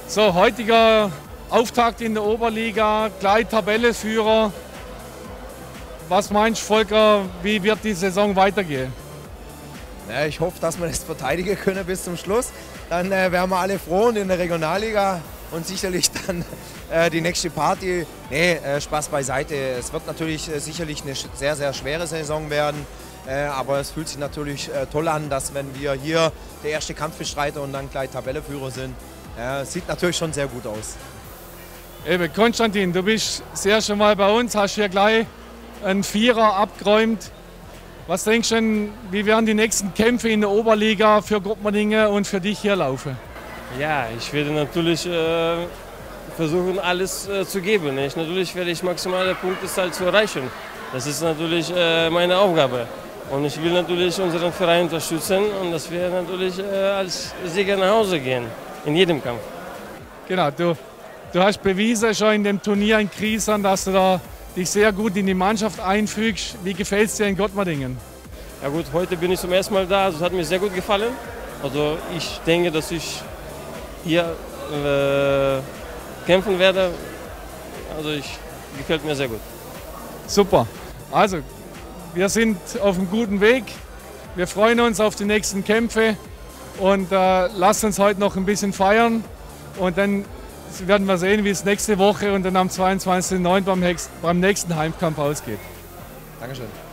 So, heutiger Auftakt in der Oberliga, gleich Tabellenführer. Was meinst du, Volker, wie wird die Saison weitergehen? Ja, ich hoffe, dass wir das verteidigen können bis zum Schluss. Dann wären wir alle froh und in der Regionalliga und sicherlich dann die nächste Party. Nee, Spaß beiseite. Es wird natürlich sicherlich eine sehr, sehr schwere Saison werden. Aber es fühlt sich natürlich toll an, dass wenn wir hier der erste Kampf bestreiten und dann gleich Tabellenführer sind. Sieht natürlich schon sehr gut aus. Eben, Konstantin, du bist das erste Mal bei uns, hast hier gleich einen Vierer abgeräumt. Was denkst du denn, wie werden die nächsten Kämpfe in der Oberliga für Gopmerdingen und für dich hier laufen? Ja, ich werde natürlich versuchen, alles zu geben. Natürlich werde ich maximale Punktezahl zu erreichen. Das ist natürlich meine Aufgabe. Und ich will natürlich unseren Verein unterstützen und dass wir natürlich als Sieger nach Hause gehen, in jedem Kampf. Genau, du hast bewiesen schon in dem Turnier in Kriesern, dass du da dich sehr gut in die Mannschaft einfügst. Wie gefällt es dir in Gopmerdingen? Ja gut, heute bin ich zum ersten Mal da, also es hat mir sehr gut gefallen. Also ich denke, dass ich hier kämpfen werde. Also gefällt mir sehr gut. Super. Also, wir sind auf einem guten Weg. Wir freuen uns auf die nächsten Kämpfe und lasst uns heute noch ein bisschen feiern. Und dann werden wir sehen, wie es nächste Woche und dann am 22.09. beim nächsten Heimkampf ausgeht. Dankeschön.